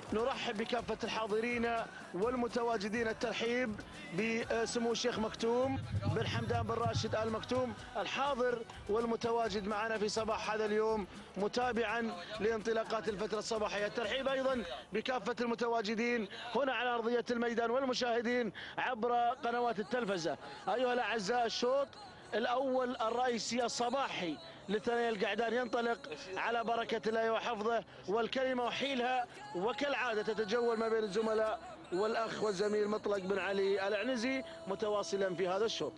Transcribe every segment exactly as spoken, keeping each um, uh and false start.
نرحب بكافة الحاضرين والمتواجدين. الترحيب بسمو الشيخ مكتوم بن حمدان بن راشد آل مكتوم الحاضر والمتواجد معنا في صباح هذا اليوم متابعا لانطلاقات الفترة الصباحية. الترحيب أيضا بكافة المتواجدين هنا على أرضية الميدان والمشاهدين عبر قنوات التلفزة. أيها الأعزاء، الشوط الأول الرئيسي الصباحي لثنايا القعدان ينطلق على بركة الله وحفظه، والكلمة وحيلها وكالعادة تتجول ما بين الزملاء والأخ والزميل مطلق بن علي العنزي متواصلا في هذا الشوط.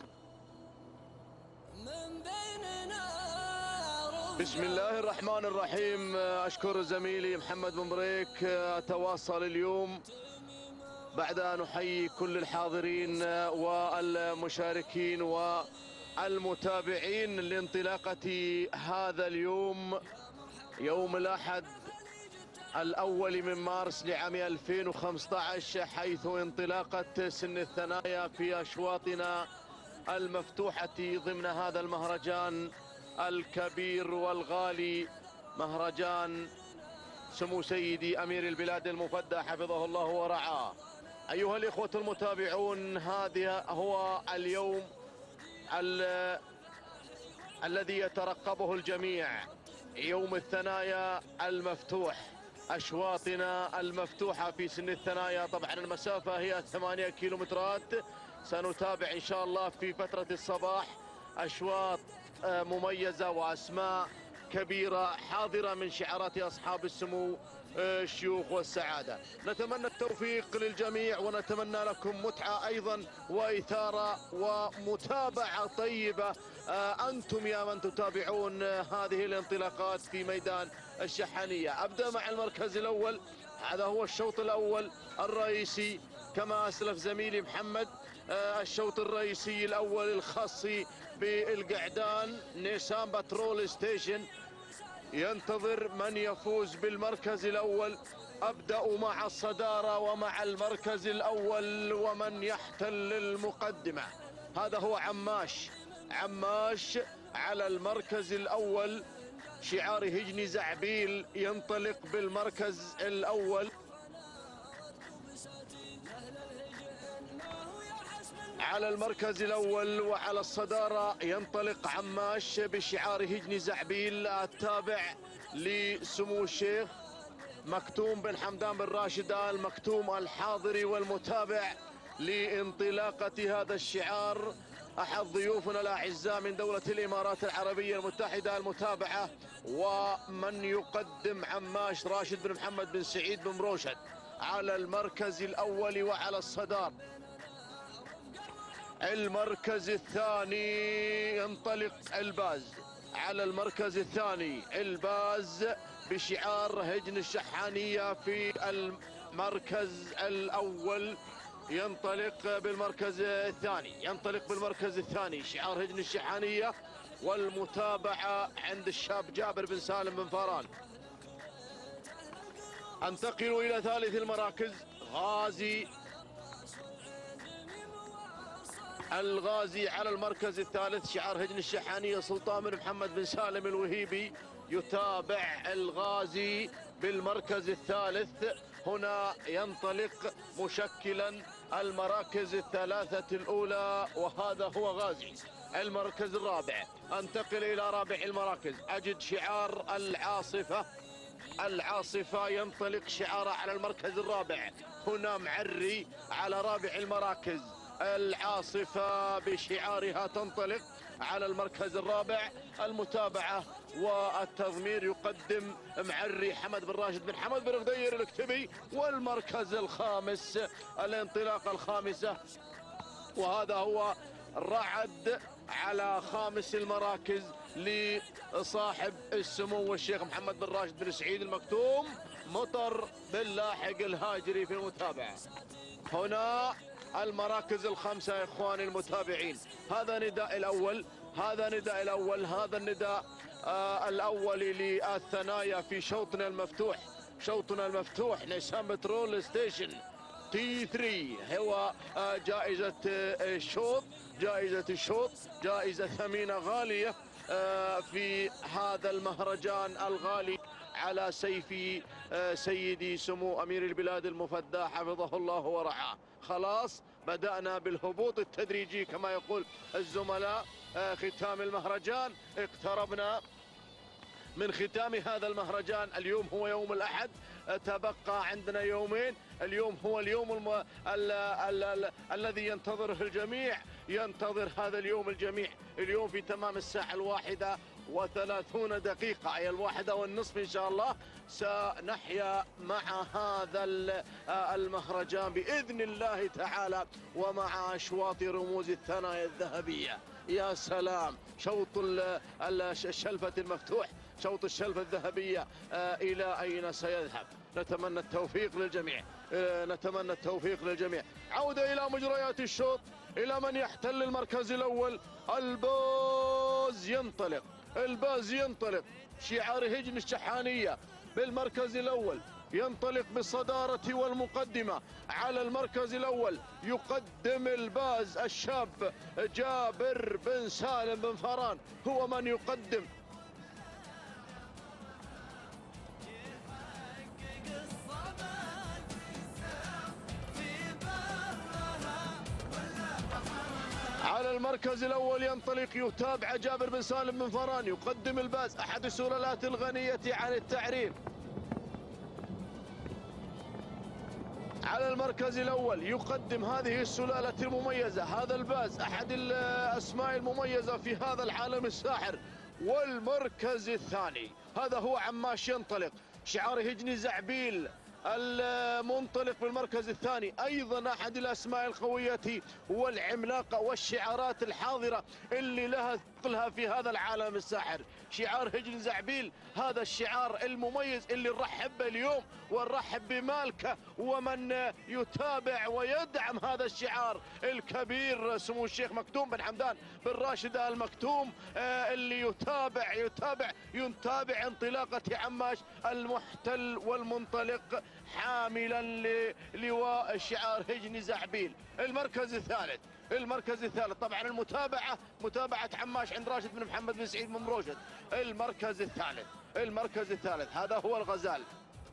بسم الله الرحمن الرحيم. أشكر زميلي محمد بن بريك. أتواصل اليوم بعد أن أحيي كل الحاضرين والمشاركين والمتابعين لانطلاقة هذا اليوم، يوم الأحد الأول من مارس لعام ألفين وخمسة عشر، حيث انطلاقة سن الثنايا في أشواطنا المفتوحة ضمن هذا المهرجان الكبير والغالي، مهرجان سمو سيدي أمير البلاد المفدى حفظه الله ورعاه. أيها الإخوة المتابعون، هذا هو اليوم ال... الذي يترقبه الجميع، يوم الثنايا المفتوح، أشواطنا المفتوحة في سن الثنايا. طبعا المسافة هي ثمانية كيلومترات. سنتابع إن شاء الله في فترة الصباح أشواط مميزة وأسماء كبيرة حاضرة من شعارات أصحاب السمو الشيوخ والسعادة. نتمنى التوفيق للجميع ونتمنى لكم متعة أيضا وإثارة ومتابعة طيبة أنتم يا من تتابعون هذه الانطلاقات في ميدان الشحانية. أبدأ مع المركز الأول. هذا هو الشوط الأول الرئيسي كما أسلف زميلي محمد. الشوط الرئيسي الأول الخاص بالقعدان، نيسان بترول ستيشن ينتظر من يفوز بالمركز الأول. أبدأ مع الصدارة ومع المركز الأول ومن يحتل المقدمة. هذا هو عماش عماش على المركز الأول، شعار هجني زعبيل ينطلق بالمركز الأول. على المركز الأول وعلى الصدارة ينطلق عماش بشعار هجني زعبيل، التابع لسمو الشيخ مكتوم بن حمدان بن راشد آل مكتوم الحاضر والمتابع لانطلاقة هذا الشعار. أحد ضيوفنا الأعزاء من دولة الإمارات العربية المتحدة المتابعة، ومن يقدم عماش راشد بن محمد بن سعيد بن مروشد على المركز الأول وعلى الصدارة. المركز الثاني ينطلق الباز. على المركز الثاني الباز بشعار هجن الشحانية في المركز الأول. ينطلق بالمركز الثاني ينطلق بالمركز الثاني شعار هجن الشحانية، والمتابعة عند الشاب جابر بن سالم بن فاران. انتقل إلى ثالث المراكز. غازي الغازي على المركز الثالث شعار هجن الشحانية سلطان بن محمد بن سالم الوهيبي. يتابع الغازي بالمركز الثالث. هنا ينطلق مشكلا المراكز الثلاثة الأولى، وهذا هو غازي. المركز الرابع. انتقل إلى رابع المراكز. أجد شعار العاصفة العاصفة ينطلق شعاره على المركز الرابع. هنا معري على رابع المراكز. العاصفة بشعارها تنطلق على المركز الرابع. المتابعة والتضمير يقدم معري حمد بن راشد بن حمد بن غدير الاكتبي. والمركز الخامس الانطلاقة الخامسة، وهذا هو رعد على خامس المراكز لصاحب السمو الشيخ محمد بن راشد بن سعيد المكتوم. مطر بن لاحق الهاجري في المتابعة. هنا المراكز الخمسة يا اخواني المتابعين. هذا نداء الاول هذا نداء الاول هذا النداء آه الاول للثنايا في شوطنا المفتوح. شوطنا المفتوح نيسان بترول ستيشن تي ثلاثة هو آه جائزة آه الشوط جائزة الشوط جائزة ثمينة غالية آه في هذا المهرجان الغالي على سيف سيدي سمو أمير البلاد المفدى حفظه الله ورعاه. خلاص بدأنا بالهبوط التدريجي كما يقول الزملاء. ختام المهرجان، اقتربنا من ختام هذا المهرجان. اليوم هو يوم الأحد، تبقى عندنا يومين. اليوم هو اليوم الم... ال... ال... ال... الذي ينتظره الجميع، ينتظر هذا اليوم الجميع. اليوم في تمام الساعة الواحدة وثلاثون دقيقة، أي الواحدة والنصف إن شاء الله، سنحيا مع هذا المهرجان بإذن الله تعالى، ومع أشواط رموز الثنايا الذهبية. يا سلام، شوط الشلفة المفتوح، شوط الشلفة الذهبية إلى أين سيذهب؟ نتمنى التوفيق للجميع، نتمنى التوفيق للجميع. عودة إلى مجريات الشوط، إلى من يحتل المركز الأول. الباز ينطلق، الباز ينطلق. شعار هجن الشحانية بالمركز الأول، ينطلق بالصدارة والمقدمة. على المركز الأول يقدم الباز الشاب جابر بن سالم بن فران، هو من يقدم. على المركز الأول ينطلق، يتابع جابر بن سالم بن فران، يقدم الباز أحد السلالات الغنية عن التعريف. على المركز الأول يقدم هذه السلالة المميزة، هذا الباز أحد الأسماء المميزة في هذا العالم الساحر. والمركز الثاني هذا هو عماش ينطلق، شعار هجن زعبيل المنطلق بالمركز الثاني، أيضا أحد الأسماء القوية والعملاقة والشعارات الحاضرة اللي لها ثقلها في هذا العالم الساحر. شعار هجن زعبيل، هذا الشعار المميز اللي نرحب به اليوم، ونرحب بمالكه ومن يتابع ويدعم هذا الشعار الكبير سمو الشيخ مكتوم بن حمدان بن راشد آل مكتوم، اللي يتابع يتابع يتابع انطلاقة عماش المحتل والمنطلق حاملا للواء شعار هجن زعبيل. المركز الثالث، المركز الثالث طبعا المتابعة متابعة عماش عند راشد بن محمد بن سعيد بن مروشد. المركز الثالث، المركز الثالث هذا هو الغزال،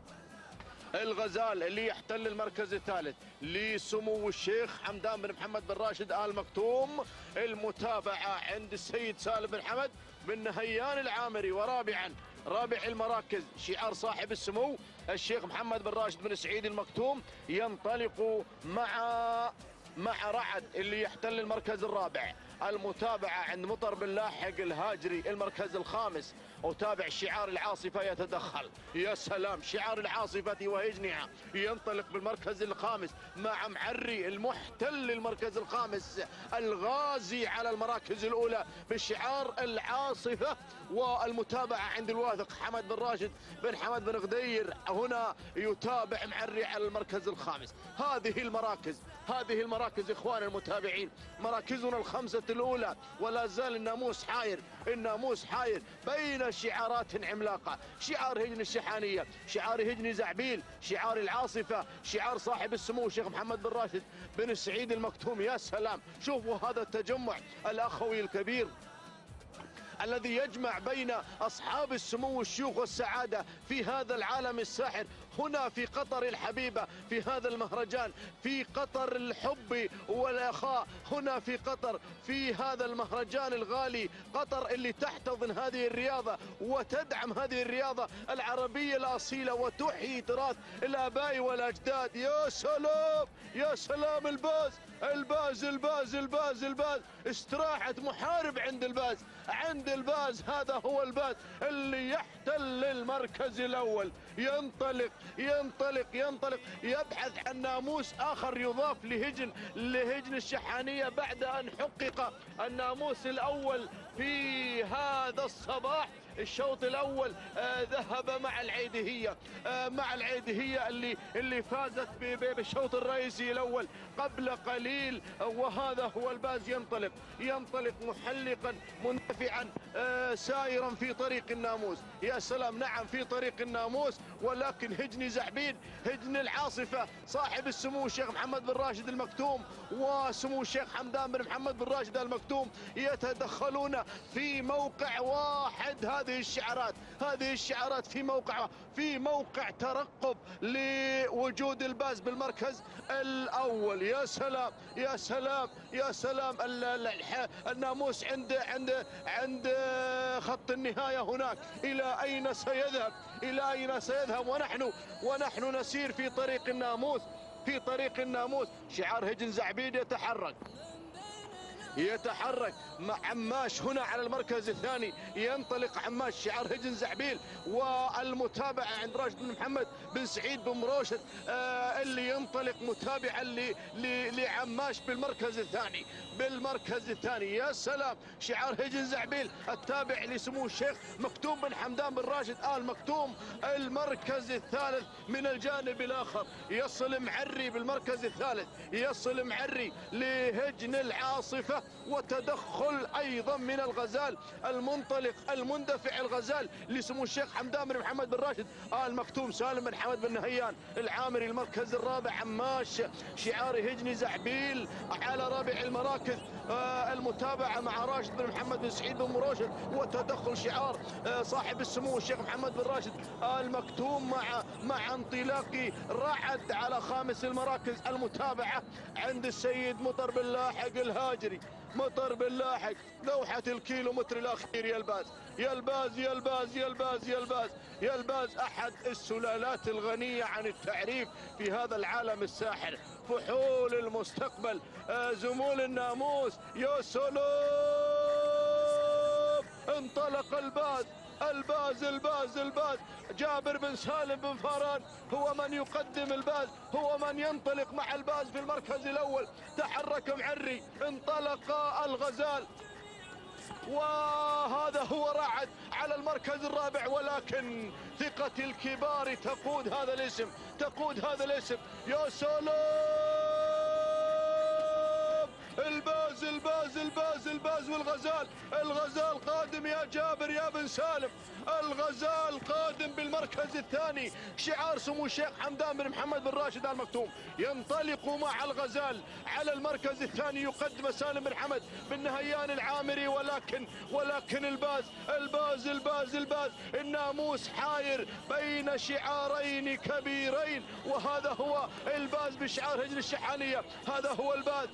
الغزال اللي يحتل المركز الثالث لسمو الشيخ حمدان بن محمد بن راشد آل مكتوم. المتابعة عند السيد سالم بن حمد بن نهيان العامري. ورابعا رابع المراكز شعار صاحب السمو الشيخ محمد بن راشد بن سعيد المكتوم، ينطلق مع مع رعد اللي يحتل المركز الرابع. المتابعة عند مطر بن لاحق الهاجري المركز الخامس. وتابع شعار العاصفة يتدخل. يا سلام، شعار العاصفة وهجنها ينطلق بالمركز الخامس مع معري المحتل المركز الخامس. الغازي على المراكز الأولى بشعار العاصفة. والمتابعة عند الواثق حمد بن راشد بن حمد بن غدير، هنا يتابع معري على المركز الخامس. هذه المراكز، هذه المراكز إخوان المتابعين، مراكزنا الخمسة الأولى، ولا زال الناموس حاير، الناموس حاير بين شعارات عملاقة. شعار هجن الشحانية، شعار هجن زعبيل، شعار العاصفة، شعار صاحب السمو الشيخ محمد بن راشد بن سعيد المكتوم. يا سلام، شوفوا هذا التجمع الأخوي الكبير الذي يجمع بين أصحاب السمو والشيوخ والسعادة في هذا العالم الساحر، هنا في قطر الحبيبة، في هذا المهرجان، في قطر الحب والأخاء، هنا في قطر، في هذا المهرجان الغالي. قطر اللي تحتضن هذه الرياضة وتدعم هذه الرياضة العربية الأصيلة وتحيي تراث الآباء والأجداد. يا سلام، يا سلام، الباز الباز الباز الباز الباز، استراحة محارب عند الباز، عند الباز. هذا هو الباز اللي يحتل المركز الأول. ينطلق ينطلق ينطلق يبحث عن ناموس آخر يضاف لهجن لهجن الشحانية بعد أن حقق الناموس الأول في هذا الصباح. الشوط الأول آه ذهب مع العيدهية، آه مع العيدهية اللي اللي فازت بالشوط الرئيسي الأول قبل قليل. وهذا هو الباز ينطلق ينطلق محلقا مندفعا، آه سائرا في طريق الناموس. يا سلام، نعم، في طريق الناموس. ولكن هجن زعبيل هجن العاصفة صاحب السمو الشيخ محمد بن راشد المكتوم وسمو الشيخ حمدان بن محمد بن راشد المكتوم يتدخلون في موقع واحد. هذه الشعارات هذه الشعارات في موقع في موقع ترقب لوجود الباز بالمركز الأول. يا سلام يا سلام يا سلام. الناموس عند عند عند خط النهاية هناك. إلى أين سيذهب؟ إلى أين سيذهب؟ ونحن ونحن نسير في طريق الناموس في طريق الناموس. شعار هجن زعبيل يتحرك يتحرك مع عماش هنا على المركز الثاني. ينطلق عماش شعار هجن زعبيل والمتابعة عند راشد بن محمد بن سعيد بن مروشد آه اللي ينطلق متابعا لعماش بالمركز الثاني بالمركز الثاني. يا سلام. شعار هجن زعبيل التابع لسمو الشيخ مكتوم بن حمدان بن راشد آل مكتوم. المركز الثالث من الجانب الآخر يصل معري بالمركز الثالث يصل معري لهجن العاصفة وتدخل ايضا من الغزال المنطلق المندفع الغزال لسمو الشيخ حمدان بن محمد بن راشد آل مكتوم. سالم بن حمد بن نهيان العامري المركز الرابع عماش شعار هجن زعبيل على رابع المراكز. آه المتابعة مع راشد بن محمد بن سعيد بن مروشد وتدخل شعار آه صاحب السمو الشيخ محمد بن راشد آل مكتوم مع مع انطلاق رعد على خامس المراكز. المتابعة عند السيد مطر بن لاحق الهاجري مطر بن لاحق لوحة الكيلو متر الأخير. يا الباز يا الباز يا الباز يا الباز يا الباز يا الباز أحد السلالات الغنية عن التعريف في هذا العالم الساحر. فحول المستقبل آه زمول الناموس. يا سلام. انطلق الباز الباز الباز الباز. جابر بن سالم بن فاران هو من يقدم الباز هو من ينطلق مع الباز في المركز الأول. تحرك معري انطلق الغزال وهذا هو رعد على المركز الرابع. ولكن ثقة الكبار تقود هذا الاسم تقود هذا الاسم. يا سلام. الباز الباز الباز الباز والغزال. الغزال قادم يا جابر يا بن سالم. الغزال قادم بالمركز الثاني. شعار سمو الشيخ حمدان بن محمد بن راشد آل مكتوم ينطلق مع الغزال على المركز الثاني. يقدم سالم بن حمد بن نهيان العامري. ولكن ولكن الباز الباز الباز الباز الناموس حاير بين شعارين كبيرين. وهذا هو الباز بشعار هجن الشحانية. هذا هو الباز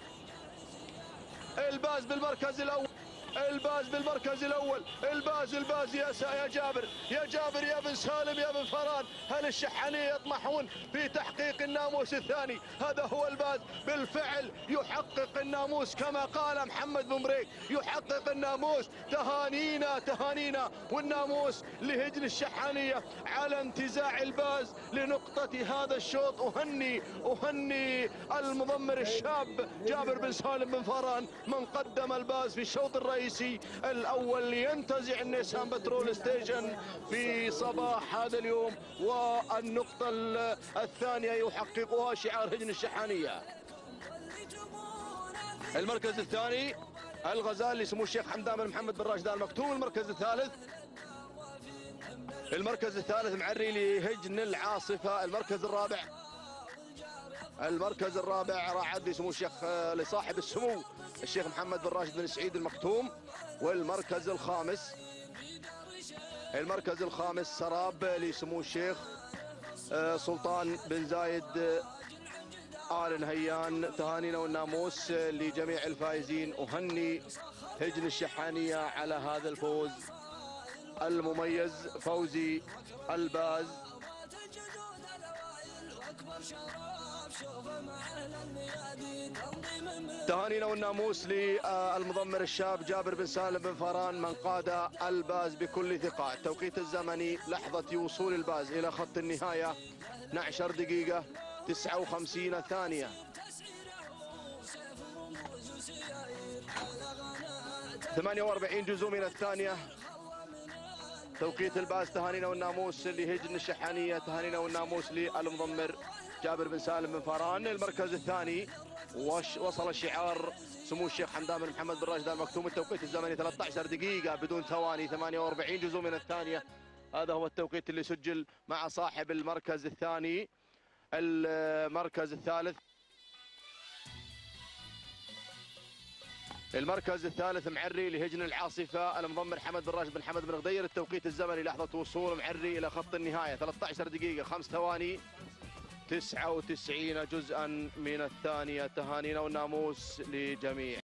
الباز بالمركز الأول الباز بالمركز الأول. الباز الباز يا يا جابر يا جابر يا بن سالم يا بن فران. هل الشحانية يطمحون في تحقيق الناموس الثاني؟ هذا هو الباز بالفعل يحقق الناموس كما قال محمد بن بريك يحقق الناموس. تهانينا تهانينا والناموس لهجن الشحانية على انتزاع الباز لنقطة هذا الشوط. أهني أهني المضمر الشاب جابر بن سالم بن فران من قدم الباز في الشوط الرئيسي الأول لينتزع النيسان بترول ستيشن في صباح هذا اليوم. والنقطة الثانية يحققها شعار هجن الشحانية. المركز الثاني الغزال لسمو الشيخ حمدان بن محمد بن راشد آل مكتوم. المركز الثالث المركز الثالث معري لهجن العاصفة. المركز الرابع المركز الرابع رعد لسمو الشيخ لصاحب السمو الشيخ محمد بن راشد بن سعيد المكتوم. والمركز الخامس المركز الخامس سراب لسمو الشيخ سلطان بن زايد آل نهيان. تهانينا والناموس لجميع الفائزين. أهني هجن الشحانية على هذا الفوز المميز. فوزي الباز تهانينا والناموس للمضمر الشاب جابر بن سالم بن فران من قاد الباز بكل ثقة. التوقيت الزمني لحظة وصول الباز إلى خط النهاية اثنتي عشرة دقيقة تسعة وخمسين ثانية. ثمانية وأربعين جزء من الثانية توقيت الباز. تهانينا والناموس لهجن الشحانية. تهانينا والناموس للمضمر جابر بن سالم بن فران. المركز الثاني وصل الشعار سمو الشيخ حمدان بن محمد بن راشد آل مكتوم. التوقيت الزمني ثلاثة عشر دقيقة بدون ثواني ثمانية وأربعين جزء من الثانية. هذا هو التوقيت اللي سجل مع صاحب المركز الثاني. المركز الثالث المركز الثالث معري لهجن العاصفة المضمر حمد بن راشد بن حمد بن غدير. التوقيت الزمني لحظة وصول معري إلى خط النهاية ثلاثة عشر دقيقة خمس ثواني تسعة وتسعين جزءا من الثانية. تهانينا والناموس لجميع